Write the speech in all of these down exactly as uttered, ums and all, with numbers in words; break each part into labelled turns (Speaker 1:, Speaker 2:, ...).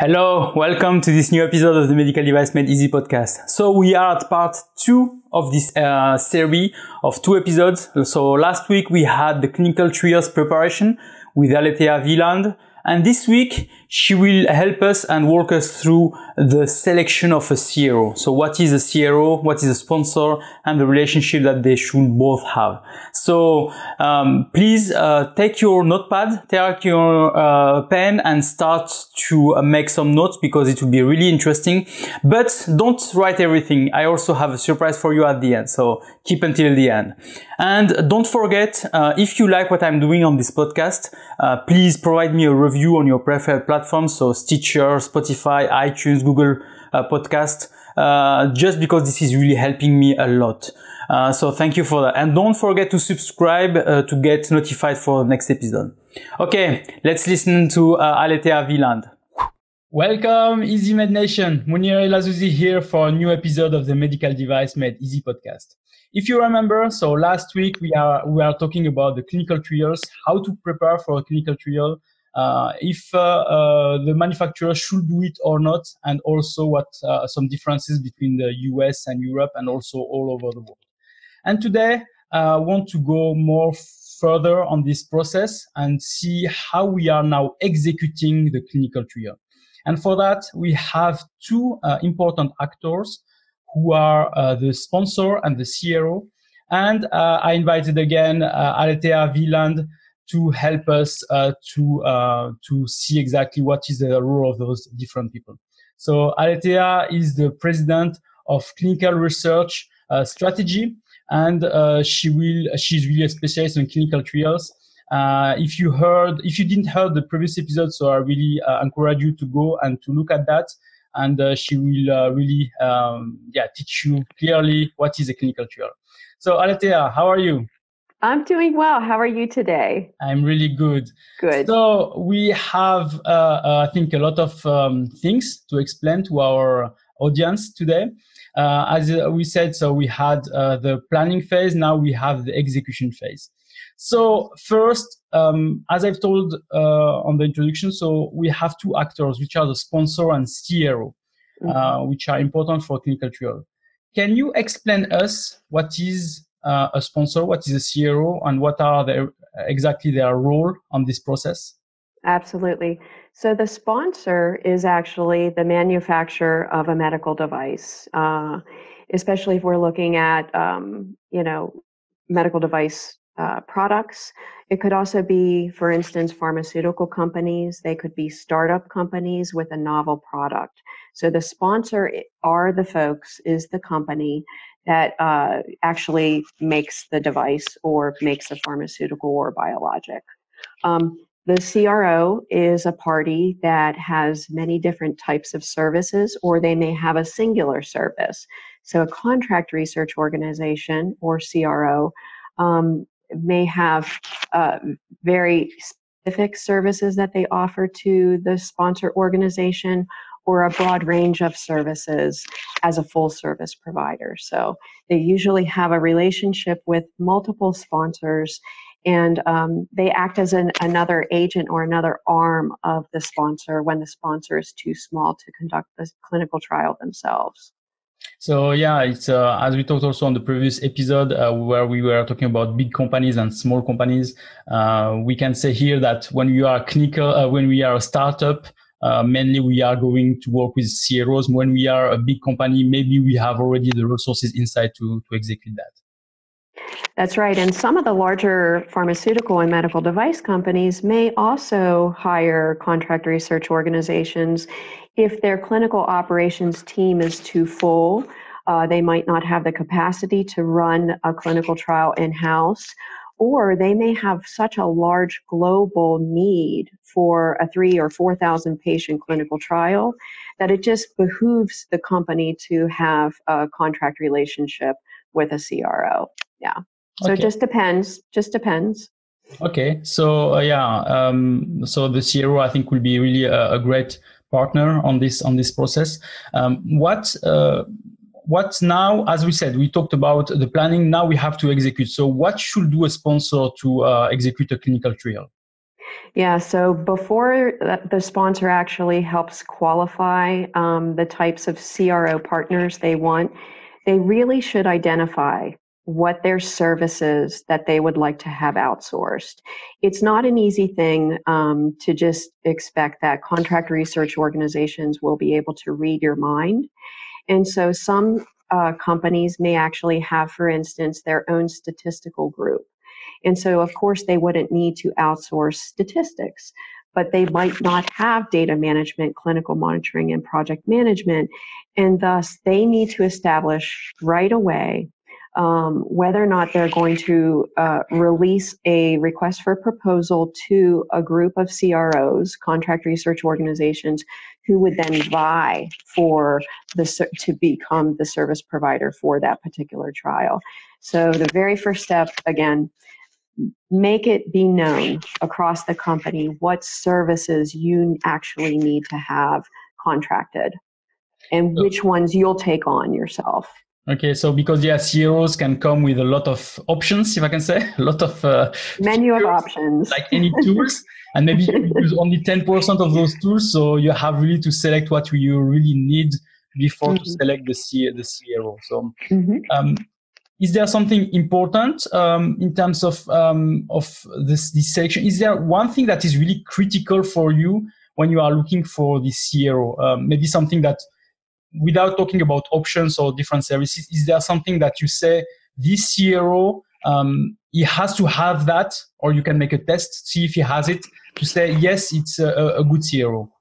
Speaker 1: Hello, welcome to this new episode of the Medical Device Made Easy podcast. So we are at part two of this uh, series of two episodes. So last week we had the clinical trials preparation with Aletheia Wieland, and this week she will help us and walk us through the selection of a C R O. So what is a C R O, what is a sponsor, and the relationship that they should both have. So um, please uh, take your notepad, take your uh, pen and start to uh, make some notes because it will be really interesting. But don't write everything. I also have a surprise for you at the end. So keep until the end. And don't forget, uh, if you like what I'm doing on this podcast, uh, please provide me a review on your preferred platforms. So Stitcher, Spotify, iTunes, Google uh, Podcast, uh, just because this is really helping me a lot. Uh, so thank you for that. And don't forget to subscribe uh, to get notified for the next episode. Okay, let's listen to uh, Aletheia Wieland. Welcome, EasyMed Nation. Munir Elazouzi here for a new episode of the Medical Device Made Easy podcast. If you remember, so last week we are we are talking about the clinical trials, how to prepare for a clinical trial, uh, if uh, uh, the manufacturer should do it or not, and also what uh, some differences between the U S and Europe and also all over the world. And today I uh, want to go more further on this process and see how we are now executing the clinical trial. And for that, we have two uh, important actors who are uh, the sponsor and the C R O. And uh, I invited again uh, Aletheia Wieland to help us uh, to uh, to see exactly what is the role of those different people. So Aletheia is the president of clinical research uh, strategy, and uh, she will she's really a specialist in clinical trials. Uh, if you heard, if you didn't heard the previous episode, so I really uh, encourage you to go and to look at that. And uh, she will uh, really, um, yeah, teach you clearly what is a clinical trial. So Aletheia, how are you?
Speaker 2: I'm doing well. How are you today?
Speaker 1: I'm really good.
Speaker 2: Good.
Speaker 1: So we have, uh, uh, I think, a lot of um, things to explain to our audience today. Uh, as we said, so we had uh, the planning phase. Now we have the execution phase. So first, um, as I've told uh, on the introduction, so we have two actors, which are the sponsor and C R O, mm-hmm. uh, which are important for clinical trial. Can you explain us what is uh, a sponsor, what is a C R O, and what are their, exactly their role on this process?
Speaker 2: Absolutely. So the sponsor is actually the manufacturer of a medical device, uh, especially if we're looking at, um, you know, medical device Uh, products. It could also be, for instance, pharmaceutical companies. They could be startup companies with a novel product. So the sponsor are the folks, is the company that uh, actually makes the device or makes a pharmaceutical or biologic. Um, the C R O is a party that has many different types of services, or they may have a singular service. So a contract research organization, or C R O, um, may have uh, very specific services that they offer to the sponsor organization, or a broad range of services as a full service provider. So they usually have a relationship with multiple sponsors, and um, they act as an, another agent or another arm of the sponsor when the sponsor is too small to conduct the clinical trial themselves.
Speaker 1: So yeah, it's uh, as we talked also on the previous episode uh, where we were talking about big companies and small companies. Uh, we can say here that when we are clinical, uh, when we are a startup, uh, mainly we are going to work with C R Os. When we are a big company, maybe we have already the resources inside to to execute that.
Speaker 2: That's right. And some of the larger pharmaceutical and medical device companies may also hire contract research organizations if their clinical operations team is too full. Uh, they might not have the capacity to run a clinical trial in-house, or they may have such a large global need for a three or four thousand patient clinical trial that it just behooves the company to have a contract relationship with a C R O. Yeah. So
Speaker 1: Okay.
Speaker 2: it just depends, just depends.
Speaker 1: Okay. So uh, yeah, um, so the C R O I think will be really a, a great partner on this on this process. Um, what uh, what now? As we said, we talked about the planning. Now we have to execute. So what should do a sponsor to uh, execute a clinical trial?
Speaker 2: Yeah, so before the sponsor actually helps qualify um, the types of C R O partners they want, they really should identify what their services that they would like to have outsourced. It's not an easy thing um, to just expect that contract research organizations will be able to read your mind. And so some uh, companies may actually have, for instance, their own statistical group. And so, of course, they wouldn't need to outsource statistics, but they might not have data management, clinical monitoring, and project management. And thus, they need to establish right away um, whether or not they're going to uh, release a request for proposal to a group of C R Os, contract research organizations, who would then vie for the to become the service provider for that particular trial. So the very first step, again, make it be known across the company what services you actually need to have contracted and which ones you'll take on yourself.
Speaker 1: Okay, so because yeah, C R Os can come with a lot of options, if I can say, a lot of uh,
Speaker 2: menu of options,
Speaker 1: like any tools, and maybe you use only ten percent of those tools, so you have really to select what you really need before mm-hmm. to select the C the C R O. So, mm-hmm. um, is there something important um, in terms of um, of this, this selection? Is there one thing that is really critical for you when you are looking for the C R O? Um, maybe something that, without talking about options or different services, is there something that you say, this C R O, um, he has to have that, or you can make a test, see if he has it, to say, yes, it's a, a good C R O?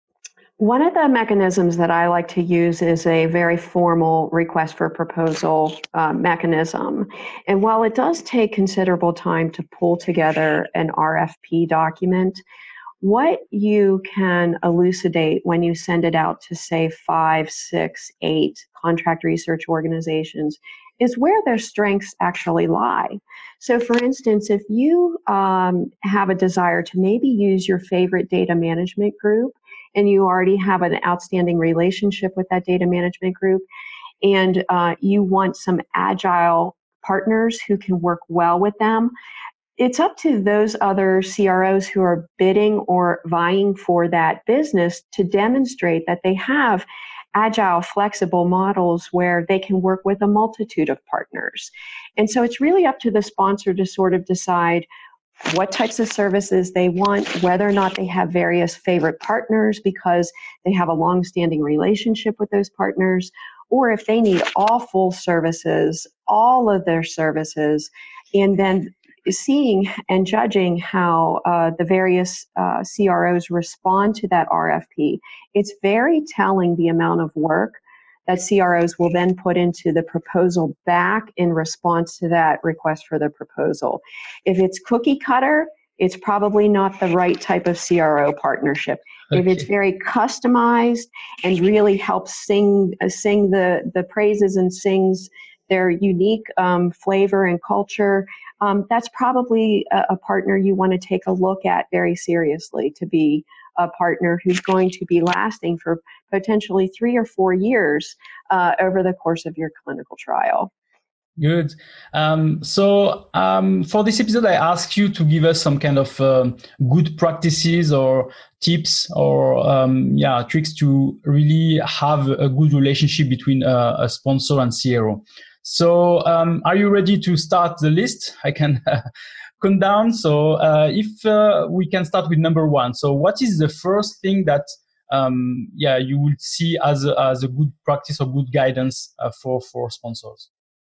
Speaker 2: One of the mechanisms that I like to use is a very formal request for proposal uh, mechanism. And while it does take considerable time to pull together an R F P document, what you can elucidate when you send it out to, say, five, six, eight contract research organizations is where their strengths actually lie. So, for instance, if you um, have a desire to maybe use your favorite data management group, and you already have an outstanding relationship with that data management group, and uh, you want some agile partners who can work well with them, it's up to those other C R Os who are bidding or vying for that business to demonstrate that they have agile, flexible models where they can work with a multitude of partners. And so it's really up to the sponsor to sort of decide what types of services they want, whether or not they have various favorite partners because they have a long-standing relationship with those partners, or if they need all full services, all of their services, and then seeing and judging how uh, the various uh, C R Os respond to that R F P. It's very telling the amount of work that C R Os will then put into the proposal back in response to that request for the proposal. If it's cookie cutter, it's probably not the right type of C R O partnership. Okay. If it's very customized and really helps sing uh, sing the, the praises and sings their unique um, flavor and culture, um, that's probably a, a partner you want to take a look at very seriously to be a partner who's going to be lasting for potentially three or four years uh, over the course of your clinical trial.
Speaker 1: Good. Um, so um, for this episode, I asked you to give us some kind of um, good practices or tips or um, yeah tricks to really have a good relationship between uh, a sponsor and C R O. So um, are you ready to start the list? I can count down. So uh, if uh, we can start with number one. So what is the first thing that um, yeah you would see as a, as a good practice or good guidance uh, for for sponsors?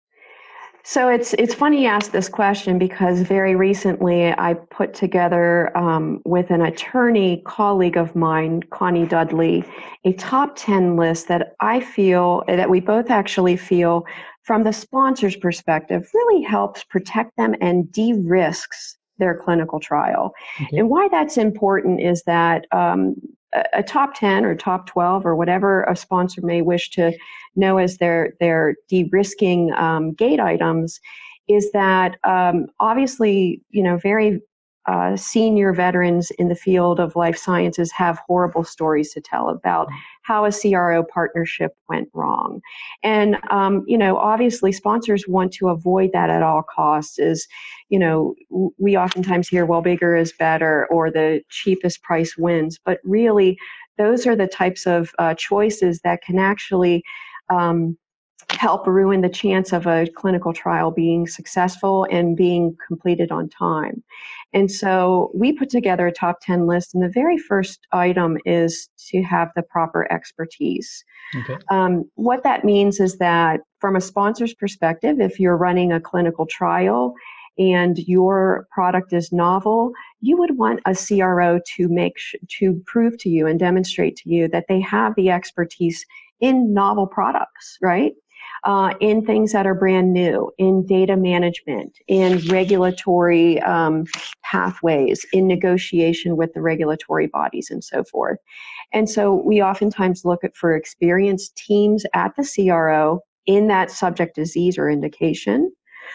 Speaker 2: So it's it's funny you ask this question because very recently I put together um, with an attorney colleague of mine, Connie Dudley, a top ten list that I feel, that we both actually feel from the sponsor's perspective really helps protect them and de-risks their clinical trial. Okay. And why that's important is that um, a top ten or top twelve or whatever a sponsor may wish to know as their, their de-risking um, gate items is that um, obviously, you know, very uh, senior veterans in the field of life sciences have horrible stories to tell about how a C R O partnership went wrong. And, um, you know, obviously sponsors want to avoid that at all costs. Is, you know, we oftentimes hear, well, bigger is better, or the cheapest price wins. But really, those are the types of uh, choices that can actually um, help ruin the chance of a clinical trial being successful and being completed on time. And so we put together a top ten list, and the very first item is to have the proper expertise.
Speaker 1: Okay.
Speaker 2: Um, what that means is that from a sponsor's perspective, if you're running a clinical trial and your product is novel, you would want a C R O to make sh- to prove to you and demonstrate to you that they have the expertise in novel products, right? Uh, in things that are brand new, in data management, in regulatory um, pathways, in negotiation with the regulatory bodies, and so forth. And so we oftentimes look at for experienced teams at the C R O in that subject disease or indication.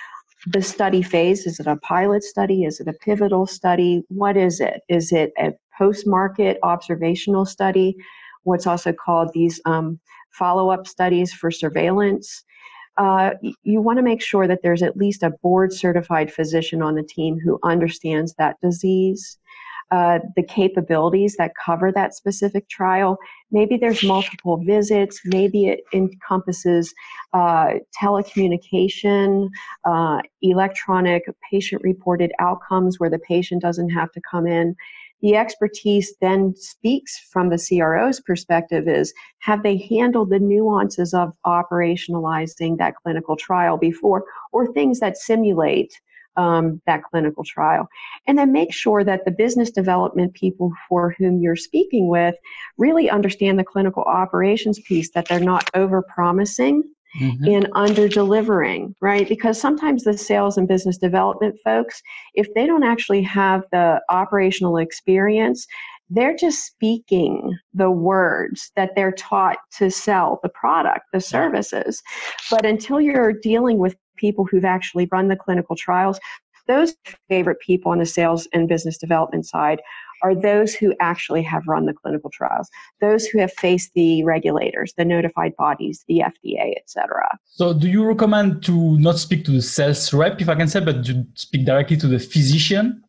Speaker 2: The study phase, is it a pilot study? Is it a pivotal study? What is it? Is it a post-market observational study? What's also called these um, follow-up studies for surveillance. Uh, you want to make sure that there's at least a board-certified physician on the team who understands that disease, uh, the capabilities that cover that specific trial. Maybe there's multiple visits. Maybe it encompasses uh, telecommunication, uh, electronic patient-reported outcomes where the patient doesn't have to come in. The expertise then speaks from the C R O's perspective is, have they handled the nuances of operationalizing that clinical trial before, or things that simulate um, that clinical trial? And then make sure that the business development people for whom you're speaking with really understand the clinical operations piece, that they're not over-promising Mm-hmm. in under-delivering, right? Because sometimes the sales and business development folks, if they don't actually have the operational experience, they're just speaking the words that they're taught to sell the product, the services. But until you're dealing with people who've actually run the clinical trials, those favorite people on the sales and business development side are those who actually have run the clinical trials, those who have faced the regulators, the notified bodies, the F D A, et cetera.
Speaker 1: So do you recommend to not speak to the sales rep, if I can say, but to speak directly to the physician?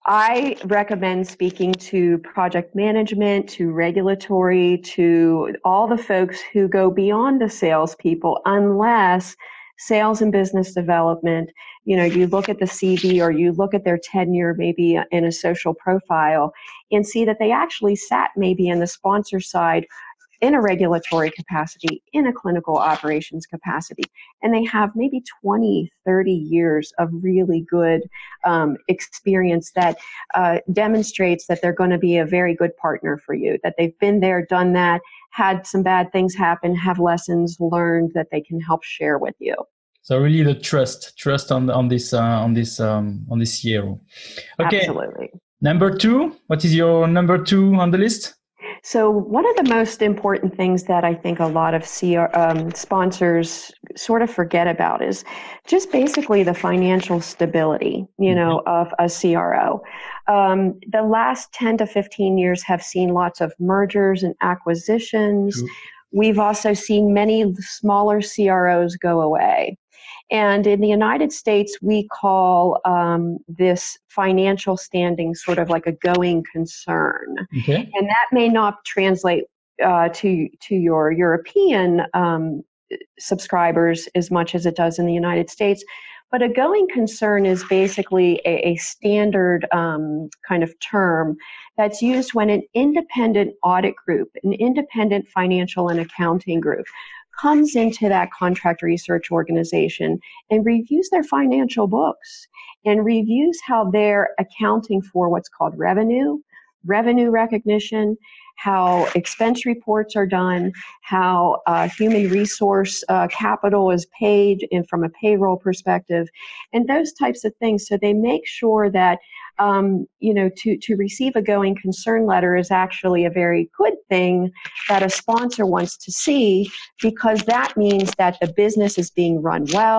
Speaker 2: I recommend speaking to project management, to regulatory, to all the folks who go beyond the salespeople, unless sales and business development, you know, you look at the C V or you look at their tenure maybe in a social profile and see that they actually sat maybe in the sponsor side in a regulatory capacity, in a clinical operations capacity, and they have maybe twenty, thirty years of really good um, experience that uh, demonstrates that they're going to be a very good partner for you, that they've been there, done that, had some bad things happen, have lessons learned that they can help share with you.
Speaker 1: So really the trust, trust on on this uh, on this um, on this C R O. Okay.
Speaker 2: Absolutely.
Speaker 1: Number two, what is your number two on the list?
Speaker 2: So one of the most important things that I think a lot of C R, um, sponsors sort of forget about is just basically the financial stability, you know, mm-hmm. of a C R O. Um, the last ten to fifteen years have seen lots of mergers and acquisitions. True. We've also seen many smaller C R Os go away. And in the United States, we call um, this financial standing sort of like a going concern. Okay. And that may not translate uh, to, to your European um, subscribers as much as it does in the United States. But a going concern is basically a, a standard um, kind of term that's used when an independent audit group, an independent financial and accounting group, comes into that contract research organization and reviews their financial books and reviews how they're accounting for what's called revenue, revenue recognition, how expense reports are done, how uh, human resource uh, capital is paid and from a payroll perspective, and those types of things. So they make sure that Um, you know, to, to receive a going concern letter is actually a very good thing that a sponsor wants to see, because that means that the business is being run well,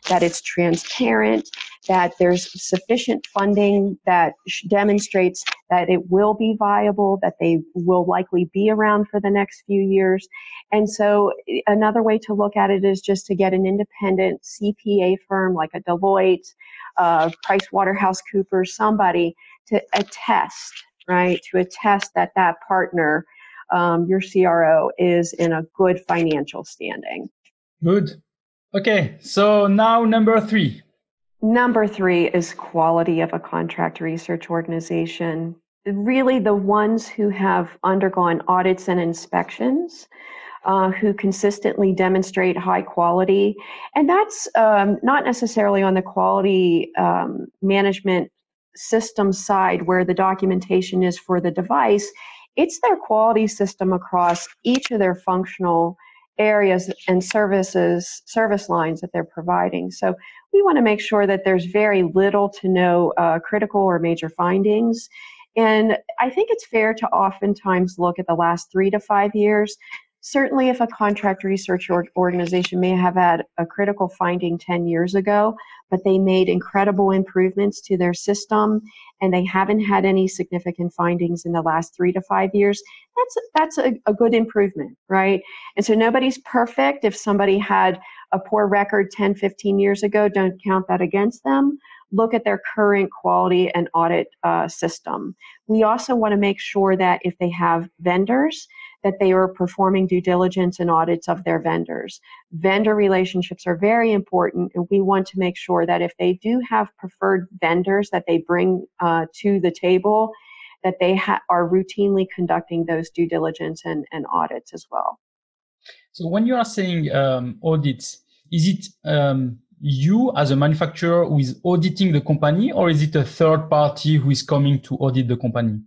Speaker 2: that it's transparent, that there's sufficient funding that demonstrates that it will be viable, that they will likely be around for the next few years. And so another way to look at it is just to get an independent C P A firm like a Deloitte, uh, PricewaterhouseCoopers, somebody to attest, right, to attest that that partner, um, your C R O, is in a good financial standing.
Speaker 1: Good. Okay, so now number three.
Speaker 2: Number three is quality of a contract research organization. Really the ones who have undergone audits and inspections, uh, who consistently demonstrate high quality. And that's um, not necessarily on the quality um, management system side where the documentation is for the device. It's their quality system across each of their functional areas and services, service lines that they're providing. So we want to make sure that there's very little to no uh, critical or major findings. And I think it's fair to oftentimes look at the last three to five years. Certainly if a contract research organization may have had a critical finding ten years ago, but they made incredible improvements to their system and they haven't had any significant findings in the last three to five years, that's, that's a, a good improvement, right? And so nobody's perfect. If somebody had a poor record ten, fifteen years ago, don't count that against them. Look at their current quality and audit uh, system. We also want to make sure that if they have vendors, that they are performing due diligence and audits of their vendors. Vendor relationships are very important, and we want to make sure that if they do have preferred vendors that they bring uh, to the table, that they ha- are routinely conducting those due diligence and, and audits as well.
Speaker 1: So when you are saying um, audits, is it um, you as a manufacturer who is auditing the company, or is it a third party who is coming to audit the company?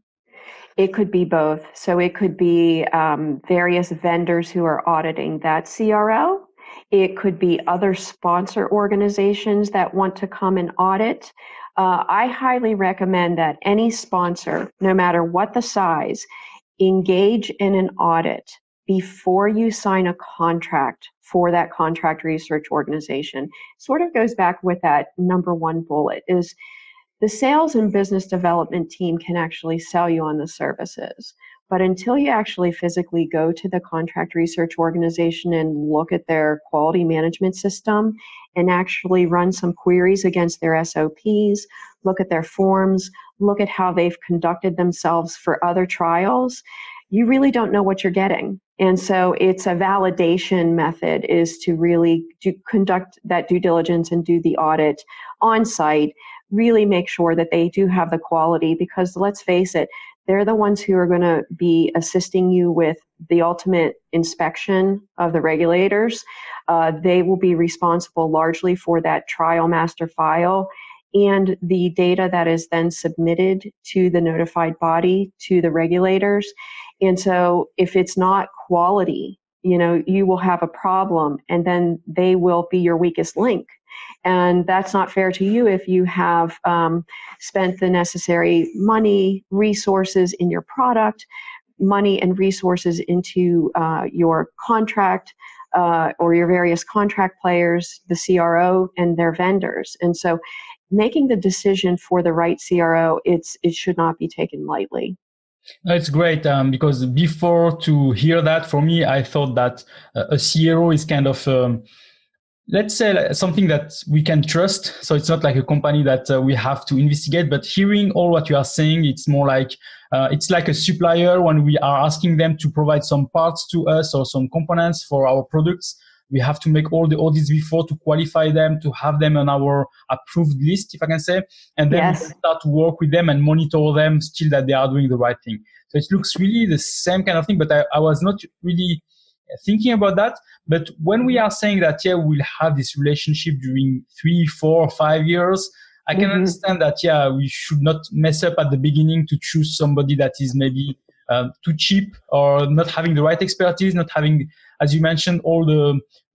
Speaker 2: It could be both. So it could be um, various vendors who are auditing that C R O. It could be other sponsor organizations that want to come and audit. Uh, I highly recommend that any sponsor, no matter what the size, engage in an audit before you sign a contract for that contract research organization. Sort of goes back with that number one bullet is the sales and business development team can actually sell you on the services. But until you actually physically go to the contract research organization and look at their quality management system and actually run some queries against their S O Ps, look at their forms, look at how they've conducted themselves for other trials, you really don't know what you're getting. And so it's a validation method is to really do, conduct that due diligence and do the audit on site, really make sure that they do have the quality, because let's face it, they're the ones who are going to be assisting you with the ultimate inspection of the regulators. Uh, they will be responsible largely for that trial master file and the data that is then submitted to the notified body, to the regulators. And so if it's not quality, you know, you will have a problem, and then they will be your weakest link. And that's not fair to you if you have um, spent the necessary money, resources in your product, money and resources into uh, your contract uh, or your various contract players, the C R O and their vendors. And so making the decision for the right C R O, it's it should not be taken lightly.
Speaker 1: It's great um, because before to hear that, for me, I thought that uh, a C R O is kind of, um, let's say, something that we can trust. So it's not like a company that uh, we have to investigate, but hearing all what you are saying, it's more like, uh, it's like a supplier when we are asking them to provide some parts to us or some components for our products. We have to make all the audits before to qualify them, to have them on our approved list, if I can say, and then
Speaker 2: Yes.
Speaker 1: we can start to work with them and monitor them still that they are doing the right thing. So it looks really the same kind of thing, but I, I was not really thinking about that. But when we are saying that, yeah, we'll have this relationship during three, four, five years, I can mm-hmm. understand that, yeah, we should not mess up at the beginning to choose somebody that is maybe uh, too cheap or not having the right expertise, not having, as you mentioned, all the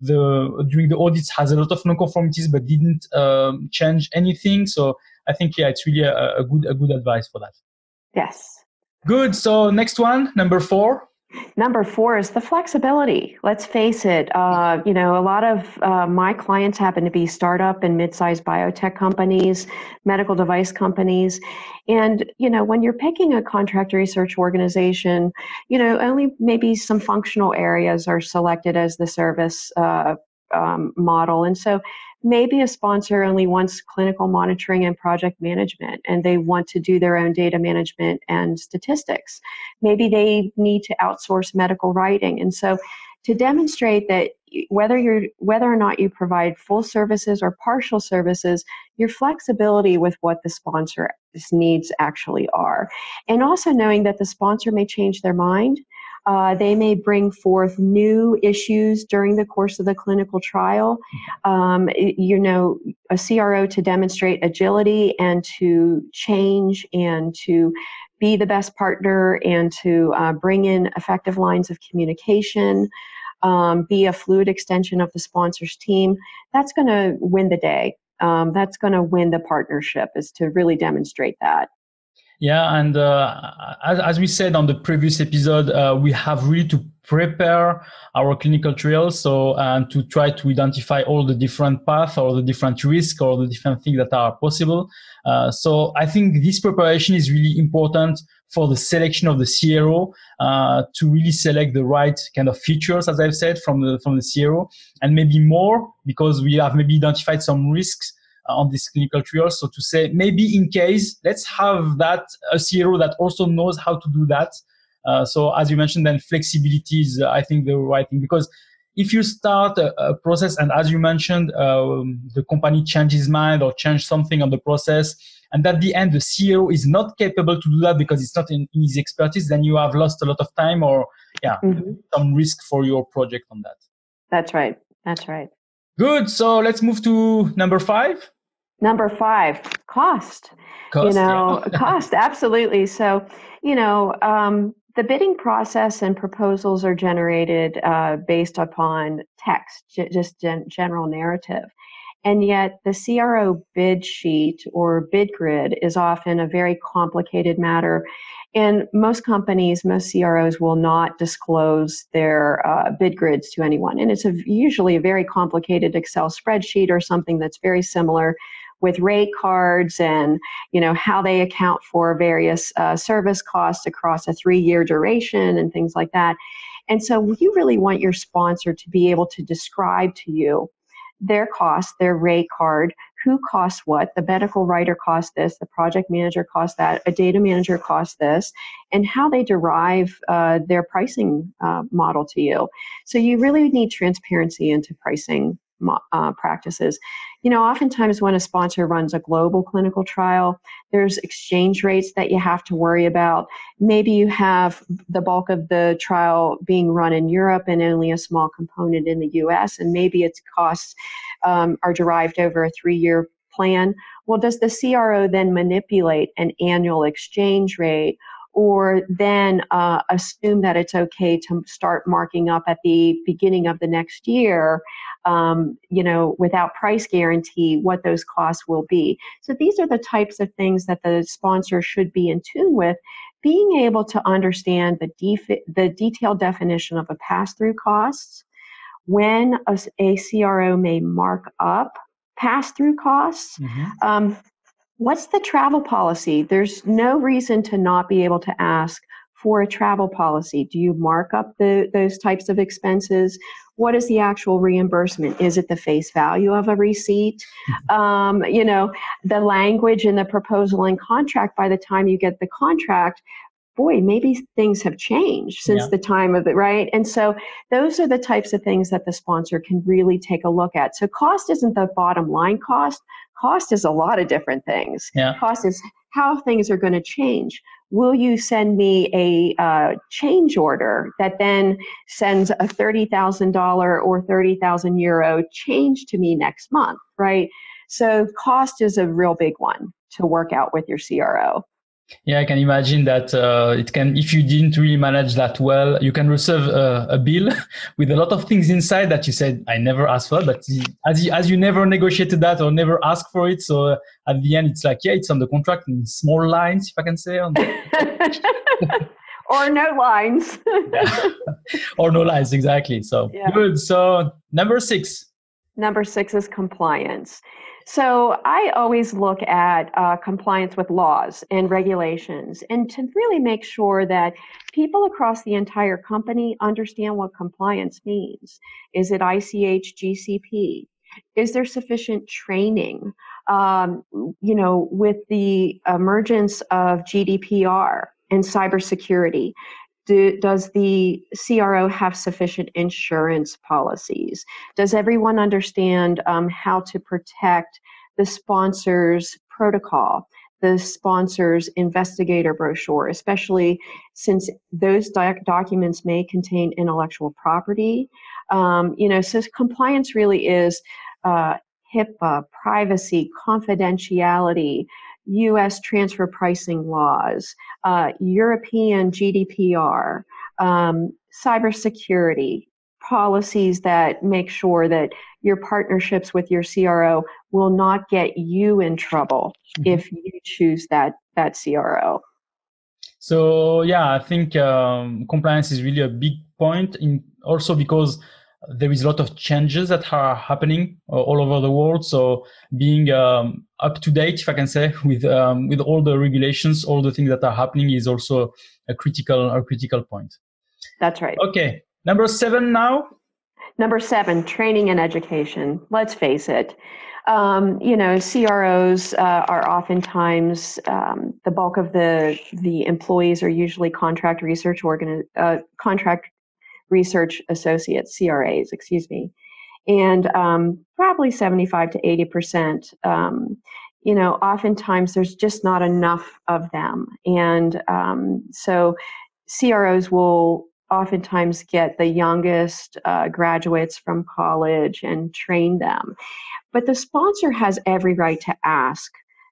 Speaker 1: the during the audits has a lot of non-conformities but didn't um, change anything. So I think, yeah, it's really a, a good a good advice for that.
Speaker 2: Yes.
Speaker 1: Good. So next one, number four.
Speaker 2: Number four is the flexibility. Let's face it. Uh, you know, a lot of uh, my clients happen to be startup and mid-sized biotech companies, medical device companies. And, you know, when you're picking a contract research organization, you know, only maybe some functional areas are selected as the service uh, um, model. And so maybe a sponsor only wants clinical monitoring and project management, and they want to do their own data management and statistics. Maybe they need to outsource medical writing. And so to demonstrate that whether you're whether or not you provide full services or partial services, your flexibility with what the sponsor's needs actually are. And also knowing that the sponsor may change their mind. Uh, they may bring forth new issues during the course of the clinical trial. Um, you know, a C R O to demonstrate agility and to change and to be the best partner and to uh, bring in effective lines of communication, um, be a fluid extension of the sponsor's team. That's going to win the day. Um, that's going to win the partnership, is to really demonstrate that.
Speaker 1: Yeah, and uh, as, as we said on the previous episode, uh, we have really to prepare our clinical trials, so and to try to identify all the different paths or the different risks or the different things that are possible. Uh, so I think this preparation is really important for the selection of the C R O, uh, to really select the right kind of features, as I've said, from the from the C R O, and maybe more because we have maybe identified some risks on this clinical trial. So to say, maybe in case, let's have that a C R O that also knows how to do that. Uh, so as you mentioned, then flexibility is, uh, I think, the right thing, because if you start a, a process and as you mentioned, um, the company changes mind or change something on the process, and at the end, the C R O is not capable to do that because it's not in, in his expertise, then you have lost a lot of time or yeah, mm-hmm. some risk for your project on that.
Speaker 2: That's right. That's right.
Speaker 1: Good. So let's move to number five.
Speaker 2: Number five, cost.
Speaker 1: Cost,
Speaker 2: you know,
Speaker 1: yeah.
Speaker 2: cost, absolutely. So, you know, um, the bidding process and proposals are generated uh, based upon text, j- just gen- general narrative. And yet the C R O bid sheet or bid grid is often a very complicated matter. And most companies, most C R Os will not disclose their uh, bid grids to anyone. And it's a, usually a very complicated Excel spreadsheet or something that's very similar, with rate cards and, you know, how they account for various uh, service costs across a three-year duration and things like that. And so you really want your sponsor to be able to describe to you their cost, their rate card, who costs what, the medical writer costs this, the project manager costs that, a data manager costs this, and how they derive uh, their pricing uh, model to you. So you really need transparency into pricing uh, practices. You know, oftentimes when a sponsor runs a global clinical trial, there's exchange rates that you have to worry about. Maybe you have the bulk of the trial being run in Europe and only a small component in the U S, and maybe its costs um, are derived over a three-year plan. Well, does the C R O then manipulate an annual exchange rate, or then uh, assume that it's okay to start marking up at the beginning of the next year, um, you know, without price guarantee, what those costs will be? So these are the types of things that the sponsor should be in tune with, being able to understand the, def- the detailed definition of a pass-through costs, when a, a C R O may mark up pass-through costs. Mm-hmm. Um, What's the travel policy? There's no reason to not be able to ask for a travel policy. Do you mark up the, those types of expenses? What is the actual reimbursement? Is it the face value of a receipt? Um, you know, the language in the proposal and contract, by the time you get the contract, boy, maybe things have changed since yeah. the time of it, right? And so those are the types of things that the sponsor can really take a look at. So cost isn't the bottom line cost. Cost is a lot of different things.
Speaker 1: Yeah.
Speaker 2: Cost is how things are going to change. Will you send me a uh, change order that then sends a thirty thousand dollars or thirty thousand euro change to me next month, right? So cost is a real big one to work out with your C R O.
Speaker 1: Yeah, I can imagine that uh, it can, if you didn't really manage that well, you can receive a, a bill with a lot of things inside that you said, I never asked for, but as you, as you never negotiated that or never asked for it. So uh, at the end, it's like, yeah, it's on the contract in small lines, if I can say. On the
Speaker 2: or no lines.
Speaker 1: Or no lines, exactly. So yeah. Good. So number six.
Speaker 2: Number six is compliance. So I always look at uh, compliance with laws and regulations, and to really make sure that people across the entire company understand what compliance means. Is it I C H G C P? Is there sufficient training? Um, you know, with the emergence of G D P R and cybersecurity, Do, does the C R O have sufficient insurance policies? Does everyone understand um, how to protect the sponsor's protocol, the sponsor's investigator brochure, especially since those doc- documents may contain intellectual property? Um, you know, so compliance really is uh, HIPAA, privacy, confidentiality, U S transfer pricing laws, uh, European G D P R, um, cybersecurity, policies that make sure that your partnerships with your C R O will not get you in trouble mm-hmm. if you choose that, that C R O.
Speaker 1: So, yeah, I think um, compliance is really a big point, in also because there is a lot of changes that are happening uh, all over the world. So being um, up to date, if I can say, with um, with all the regulations, all the things that are happening is also a critical a critical point.
Speaker 2: That's right.
Speaker 1: Okay, number seven now.
Speaker 2: Number seven, training and education. Let's face it. Um, you know, C R Os uh, are oftentimes um, the bulk of the the employees are usually contract research organ uh, contract research associates, C R As, excuse me, and um, probably seventy-five to eighty percent. Um, you know, oftentimes there's just not enough of them, and um, so C R Os will oftentimes get the youngest uh, graduates from college and train them. But the sponsor has every right to ask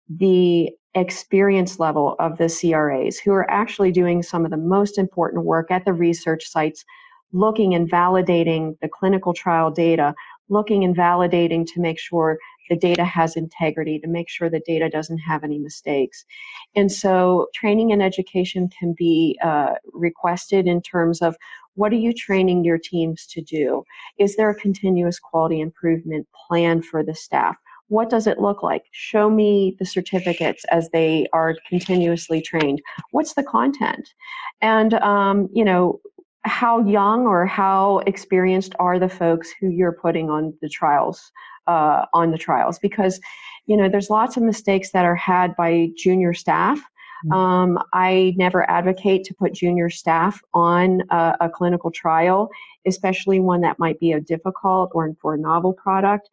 Speaker 2: the experience level of the C R As who are actually doing some of the most important work at the research sites, looking and validating the clinical trial data, looking and validating to make sure the data has integrity, to make sure the data doesn't have any mistakes. And so training and education can be uh, requested in terms of what are you training your teams to do? Is there a continuous quality improvement plan for the staff? What does it look like? Show me the certificates as they are continuously trained. What's the content? And, um, you know, how young or how experienced are the folks who you're putting on the trials, uh, on the trials? Because, you know, there's lots of mistakes that are had by junior staff. Um, I never advocate to put junior staff on a, a clinical trial, especially one that might be a difficult or for a novel product.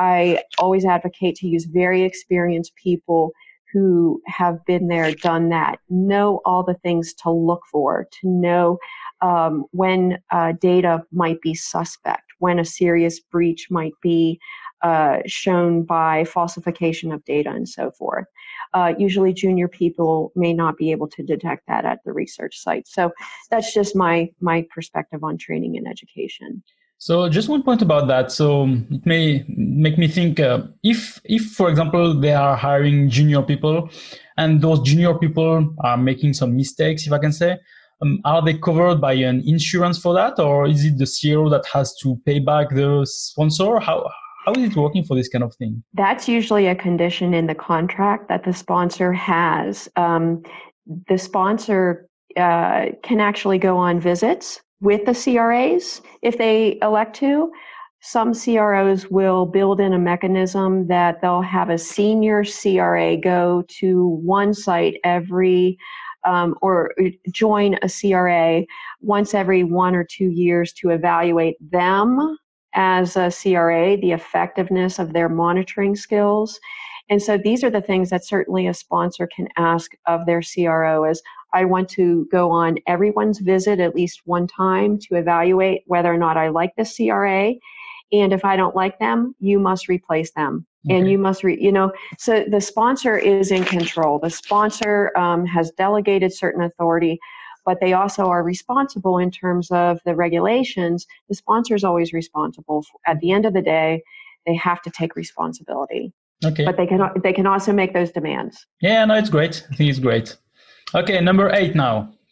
Speaker 2: I always advocate to use very experienced people who have been there, done that, know all the things to look for, to know um, when uh, data might be suspect, when a serious breach might be uh, shown by falsification of data and so forth. Uh, usually junior people may not be able to detect that at the research site. So that's just my my perspective on training and education.
Speaker 1: So just one point about that. So it may make me think uh, if, if, for example, they are hiring junior people and those junior people are making some mistakes, if I can say, um, are they covered by an insurance for that? Or is it the C R O that has to pay back the sponsor? How, how is it working for this kind of thing?
Speaker 2: That's usually a condition in the contract that the sponsor has. Um, the sponsor uh, can actually go on visits with the C R As if they elect to. Some C R Os will build in a mechanism that they'll have a senior C R A go to one site every um, or join a C R A once every one or two years to evaluate them as a C R A, the effectiveness of their monitoring skills. And so these are the things that certainly a sponsor can ask of their C R O is, I want to go on everyone's visit at least one time to evaluate whether or not I like the C R A. And if I don't like them, you must replace them. Okay. And you must, re- you know, so the sponsor is in control. The sponsor um, has delegated certain authority, but they also are responsible in terms of the regulations. The sponsor is always responsible. At the end of the day, they have to take responsibility.
Speaker 1: Okay.
Speaker 2: But they can they can also make those demands.
Speaker 1: Yeah, no, it's great. I think it's great. Okay, number eight now.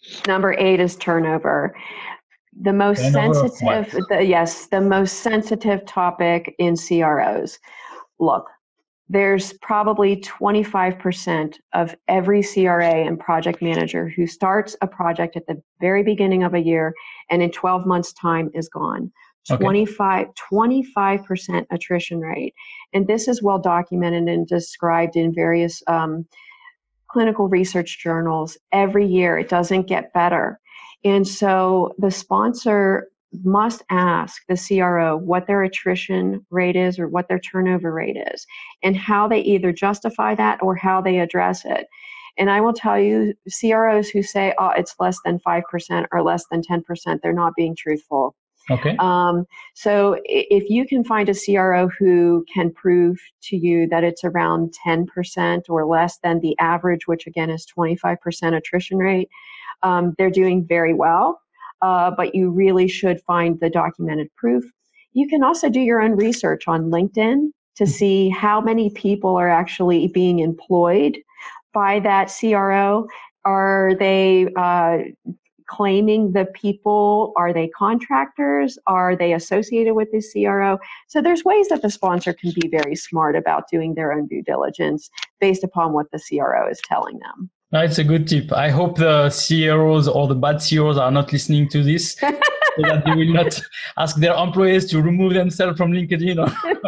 Speaker 2: Number eight is turnover. The most
Speaker 1: Turnover of
Speaker 2: sensitive,
Speaker 1: what?
Speaker 2: the, yes, the most sensitive topic in C R Os. Look, there's probably twenty-five percent of every C R A and project manager who starts a project at the very beginning of a year and in twelve months' time is gone.
Speaker 1: Okay.
Speaker 2: twenty-five, twenty-five percent attrition rate. And this is well documented and described in various um, clinical research journals every year. It doesn't get better. And so the sponsor must ask the C R O what their attrition rate is or what their turnover rate is and how they either justify that or how they address it. And I will tell you, C R Os who say, oh, it's less than five percent or less than ten percent, they're not being truthful.
Speaker 1: Okay.
Speaker 2: Um, so if you can find a C R O who can prove to you that it's around ten percent or less than the average, which again is twenty-five percent attrition rate, um, they're doing very well. Uh, but you really should find the documented proof. You can also do your own research on LinkedIn to see how many people are actually being employed by that C R O. Are they uh, claiming the people? Are they contractors? Are they associated with the C R O? So there's ways that the sponsor can be very smart about doing their own due diligence based upon what the C R O is telling them.
Speaker 1: That's a good tip. I hope the C R Os or the bad C R Os are not listening to this so that they will not ask their employees to remove themselves from LinkedIn.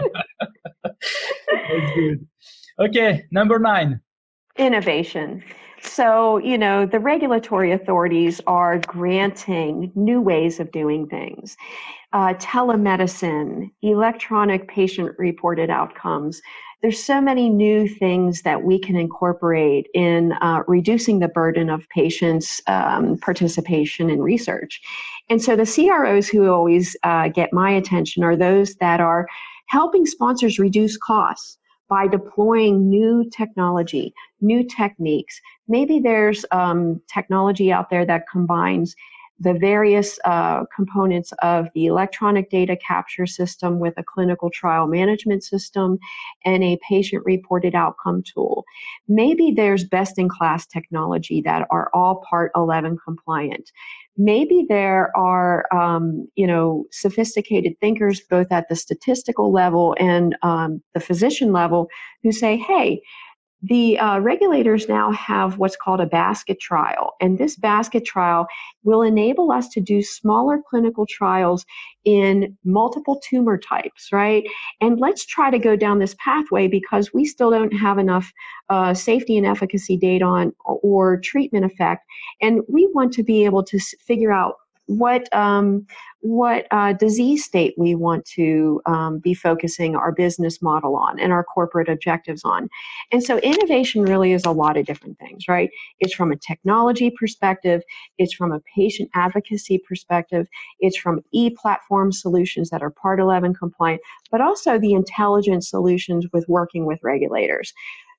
Speaker 1: That's good. Okay, number nine.
Speaker 2: Innovation. So, you know, the regulatory authorities are granting new ways of doing things. Uh, telemedicine, electronic patient-reported outcomes. There's so many new things that we can incorporate in uh, reducing the burden of patients' um, participation in research. And so the C R Os who always uh, get my attention are those that are helping sponsors reduce costs by deploying new technology, new techniques. Maybe there's um, technology out there that combines the various uh, components of the electronic data capture system with a clinical trial management system and a patient-reported outcome tool. Maybe there's best-in-class technology that are all Part eleven compliant. Maybe there are, um, you know, sophisticated thinkers both at the statistical level and um, the physician level who say, hey, the uh, regulators now have what's called a basket trial, and this basket trial will enable us to do smaller clinical trials in multiple tumor types, right? And let's try to go down this pathway because we still don't have enough uh, safety and efficacy data on or treatment effect, and we want to be able to figure out what um, what uh, disease state we want to um, be focusing our business model on and our corporate objectives on. And so innovation really is a lot of different things, right? It's from a technology perspective, it's from a patient advocacy perspective, it's from e-platform solutions that are Part eleven compliant, but also the intelligent solutions with working with regulators.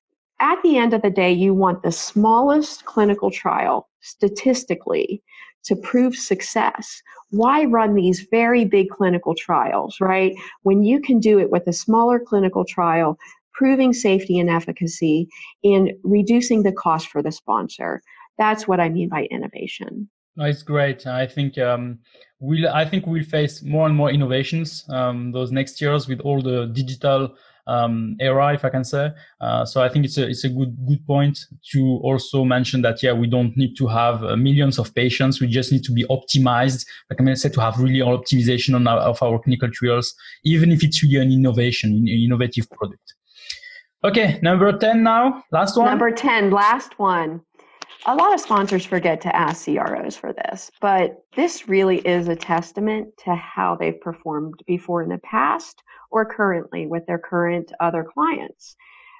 Speaker 2: At the end of the day, you want the smallest clinical trial statistically to prove success. Why run these very big clinical trials, right? When you can do it with a smaller clinical trial, proving safety and efficacy and reducing the cost for the sponsor. That's what I mean by innovation.
Speaker 1: No, it's great. I think um, we'll. I think we'll face more and more innovations um, those next years with all the digital um, era, if I can say. Uh, so I think it's a it's a good good point to also mention that yeah, we don't need to have uh, millions of patients. We just need to be optimized. Like I said, to have really all optimization on our, of our clinical trials, even if it's really an innovation, an innovative product. Okay, number ten now. Last one.
Speaker 2: Number ten, last one. A lot of sponsors forget to ask C R Os for this, but this really is a testament to how they've performed before in the past or currently with their current other clients.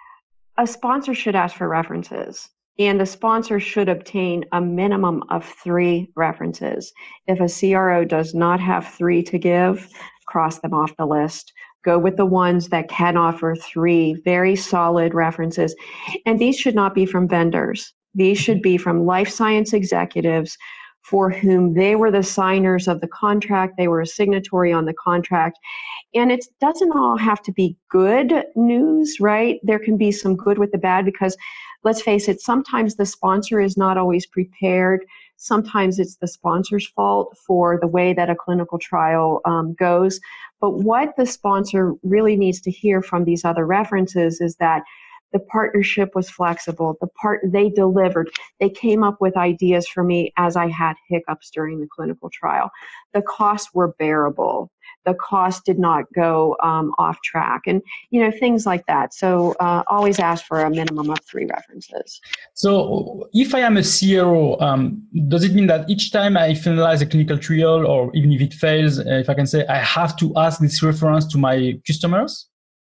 Speaker 2: A sponsor should ask for references, and the sponsor should obtain a minimum of three references. If a C R O does not have three to give, cross them off the list. Go with the ones that can offer three very solid references. And these should not be from vendors. These should be from life science executives for whom they were the signers of the contract. They were a signatory on the contract. And it doesn't all have to be good news, right? There can be some good with the bad because let's face it, sometimes the sponsor is not always prepared sometimes it's the sponsor's fault for the way that a clinical trial um, goes. But what the sponsor really needs to hear from these other references is that the partnership was flexible. The part they delivered. They came up with ideas for me as I had hiccups during the clinical trial. The costs were bearable. The cost did not go um, off track, and you know things like that. So uh, always ask for a minimum of three references.
Speaker 1: So if I am a C R O, um, does it mean that each time I finalize a clinical trial, or even if it fails, if I can say, I have to ask this reference to my customers?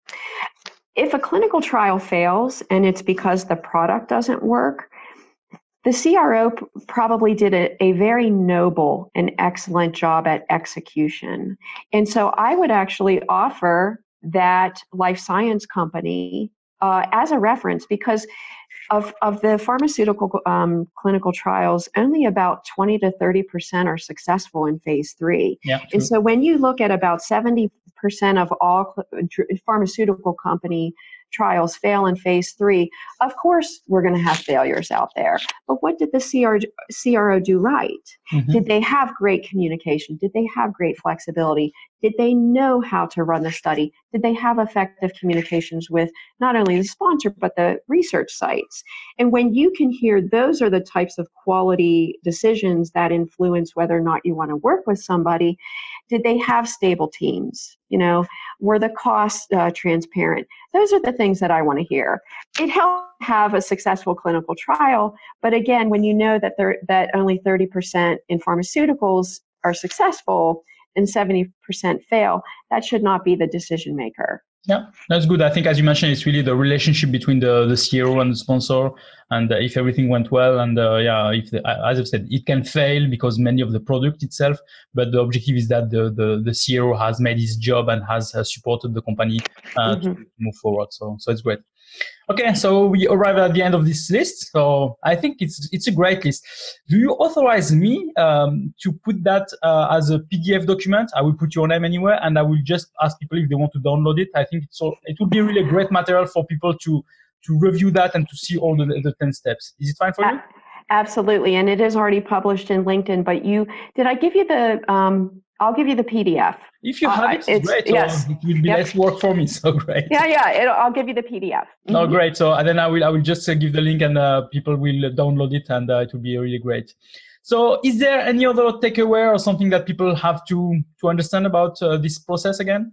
Speaker 2: If a clinical trial fails and it's because the product doesn't work, the C R O p- probably did a, a very noble and excellent job at execution. And so I would actually offer that life science company uh, as a reference, because of, of the pharmaceutical um, clinical trials, only about twenty to thirty percent are successful in phase three.
Speaker 1: Yeah, true.
Speaker 2: And so when you look at about seventy percent of all cl- pharmaceutical company trials fail in phase three, of course we're going to have failures out there. But what did the C R, C R O do right? Mm-hmm. Did they have great communication? Did they have great flexibility? Did they know how to run the study? Did they have effective communications with not only the sponsor, but the research sites? And when you can hear those are the types of quality decisions that influence whether or not you want to work with somebody, did they have stable teams? You know, were the costs uh, transparent? Those are the things that I want to hear. It helps have a successful clinical trial, but again, when you know that there that only thirty percent in pharmaceuticals are successful and seventy percent fail, that should not be the decision maker.
Speaker 1: Yeah, that's good. I think, as you mentioned, it's really the relationship between the, the C R O and the sponsor. And uh, if everything went well, and uh, yeah, if the, as I've said, it can fail because many of the product itself, but the objective is that the, the, the C R O has made his job and has uh, supported the company uh, mm-hmm. to move forward. So, so it's great. Okay, so we arrive at the end of this list. So I think it's it's a great list. Do you authorize me um, to put that uh, as a P D F document? I will put your name anywhere, and I will just ask people if they want to download it. I think it's all, it would be really great material for people to to review that and to see all the, the ten steps. Is it fine for you?
Speaker 2: Absolutely, and it is already published in LinkedIn. But you did I give you the? Um, I'll give you the P D F.
Speaker 1: If you have uh, it, it's great.
Speaker 2: Yes.
Speaker 1: So it will be yep. less work for me. So great.
Speaker 2: Yeah, yeah. It, I'll give you the P D F.
Speaker 1: Mm-hmm. Oh, great. So then I will I will just uh, give the link, and uh, people will download it, and uh, it will be really great. So, is there any other takeaway or something that people have to to understand about uh, this process again?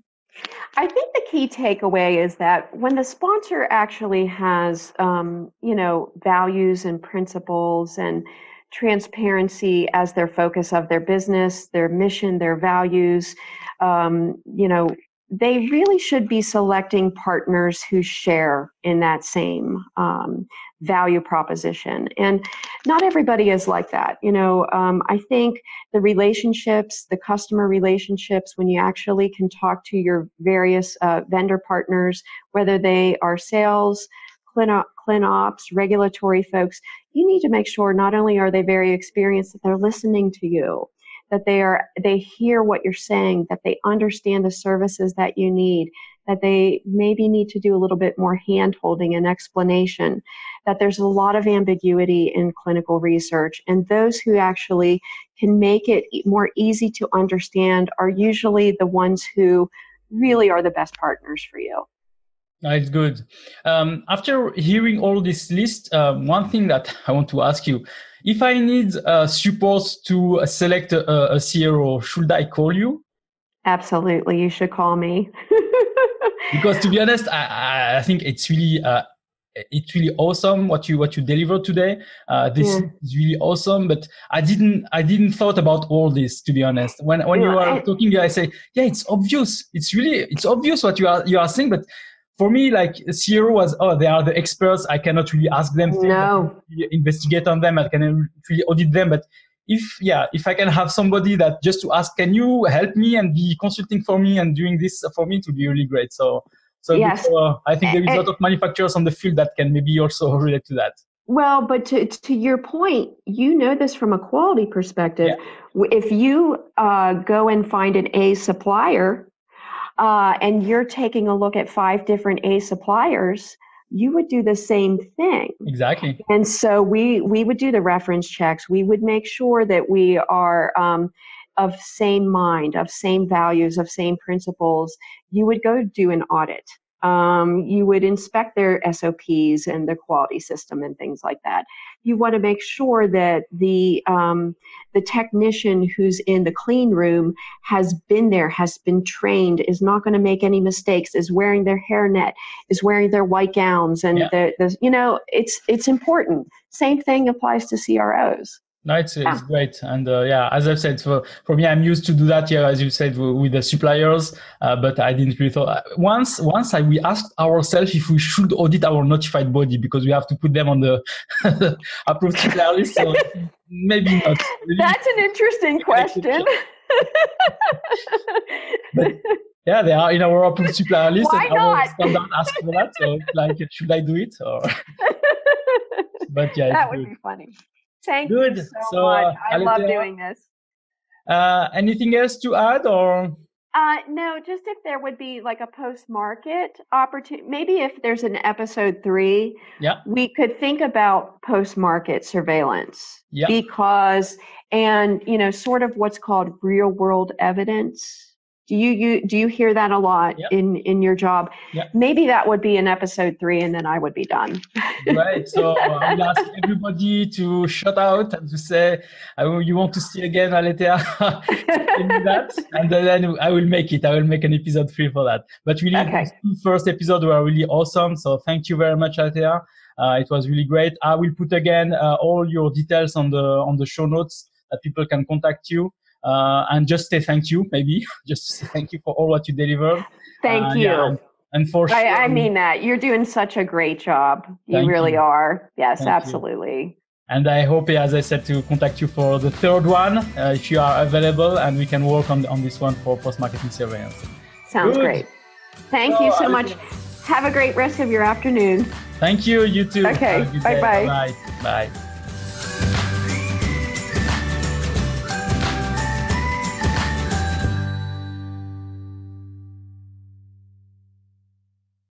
Speaker 2: I think the key takeaway is that when the sponsor actually has, um, you know, values and principles and transparency as their focus of their business, their mission, their values, um, you know, they really should be selecting partners who share in that same um, value proposition. And not everybody is like that. You know, um, I think the relationships, the customer relationships, when you actually can talk to your various uh, vendor partners, whether they are sales, clin, clin ops, regulatory folks, you need to make sure not only are they very experienced, that they're listening to you, that they are they hear what you're saying, that they understand the services that you need, that they maybe need to do a little bit more hand-holding and explanation, that there's a lot of ambiguity in clinical research, and those who actually can make it more easy to understand are usually the ones who really are the best partners for you.
Speaker 1: That's good. Um, after hearing all this list, uh, one thing that I want to ask you, if I need uh, support to select a, a C R O, should I call you?
Speaker 2: Absolutely, you should call me.
Speaker 1: Because to be honest, I, I think it's really uh, it's really awesome what you what you delivered today. Uh, this yeah. is really awesome, but I didn't I didn't thought about all this, to be honest. When when yeah, you are I, talking, I say, yeah, it's obvious. It's really it's obvious what you are you are saying, but for me, like C R O was, oh, they are the experts. I cannot really ask them, things.
Speaker 2: No.
Speaker 1: Really investigate on them. I cannot really audit them. But if, yeah, if I can have somebody that just to ask, can you help me and be consulting for me and doing this for me, it would be really great. So, so
Speaker 2: yes.
Speaker 1: before, I think there is a lot of manufacturers on the field that can maybe also relate to that.
Speaker 2: Well, but to to your point, you know this from a quality perspective. Yeah. If you uh, go and find an A supplier, Uh, and you're taking a look at five different A suppliers, you would do the same thing.
Speaker 1: Exactly.
Speaker 2: And so we we would do the reference checks. We would make sure that we are um, of same mind, of same values, of same principles. You would go do an audit. Um, you would inspect their S O Ps and the quality system and things like that. You want to make sure that the um, the technician who's in the clean room has been there, has been trained, is not going to make any mistakes, is wearing their hairnet, is wearing their white gowns, and yeah. the, the you know it's it's important. Same thing applies to C R Os.
Speaker 1: No, it's, yeah. it's great. And uh, yeah, as I've said, for, for me, I'm used to do that here, as you said, with the suppliers, uh, but I didn't really thought. Once once I, we asked ourselves if we should audit our notified body because we have to put them on the approved supplier list. So maybe not. Maybe
Speaker 2: That's an interesting question.
Speaker 1: But, yeah, they are in our approved supplier list.
Speaker 2: Why
Speaker 1: and
Speaker 2: not?
Speaker 1: Our standard asks for that. So like, should I do it? Or but yeah,
Speaker 2: that would
Speaker 1: good.
Speaker 2: be funny. Thank
Speaker 1: Good.
Speaker 2: you so,
Speaker 1: so
Speaker 2: much.
Speaker 1: Uh,
Speaker 2: I love doing this.
Speaker 1: Uh, anything else to add, or?
Speaker 2: Uh, no, just if there would be like a post-market opportunity, maybe if there's an episode three,
Speaker 1: yeah.
Speaker 2: we could think about post-market surveillance
Speaker 1: yeah.
Speaker 2: because, and you know, sort of what's called real-world evidence. Do you, you do you hear that a lot
Speaker 1: yeah.
Speaker 2: in, in your job?
Speaker 1: Yeah.
Speaker 2: Maybe that would be in episode three, and then I would be done.
Speaker 1: Right. So I will ask everybody to shout out and to say, oh, you want to see again Aletea? that, and then I will make it. I will make an episode three for that. But really,
Speaker 2: okay.
Speaker 1: the two first episodes were really awesome. So thank you very much, Aletea. Uh, it was really great. I will put again uh, all your details on the on the show notes that people can contact you. Uh, and just say thank you, maybe just say thank you for all what you delivered.
Speaker 2: Thank
Speaker 1: uh,
Speaker 2: you.
Speaker 1: Yeah, and, and for sure,
Speaker 2: I, I mean that you're doing such a great job. You really you. are. Yes, thank absolutely.
Speaker 1: You. And I hope, as I said, to contact you for the third one uh, if you are available, and we can work on on this one for post-marketing surveillance.
Speaker 2: Sounds Good. Great. Thank so, you so much. Have a great rest of your afternoon.
Speaker 1: Thank you. You too.
Speaker 2: Okay. Bye bye.
Speaker 1: Bye. Bye.